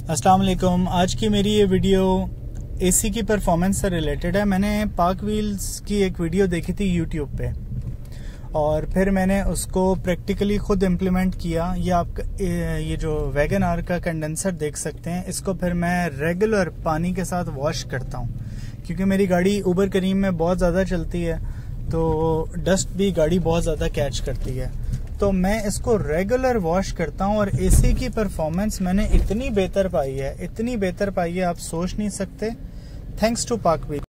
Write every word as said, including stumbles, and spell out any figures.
अस्सलाम वालेकुम। आज की मेरी ये वीडियो एसी की परफॉर्मेंस से रिलेटेड है। मैंने पाक व्हील्स की एक वीडियो देखी थी यूट्यूब पे और फिर मैंने उसको प्रैक्टिकली खुद इम्प्लीमेंट किया। ये आप ये जो वैगन आर का कंडेंसर देख सकते हैं, इसको फिर मैं रेगुलर पानी के साथ वॉश करता हूँ क्योंकि मेरी गाड़ी उबर करीम में बहुत ज़्यादा चलती है तो डस्ट भी गाड़ी बहुत ज़्यादा कैच करती है। तो मैं इसको रेगुलर वॉश करता हूँ और एसी की परफॉर्मेंस मैंने इतनी बेहतर पाई है, इतनी बेहतर पाई है आप सोच नहीं सकते। थैंक्स टू पाक व्हील्स।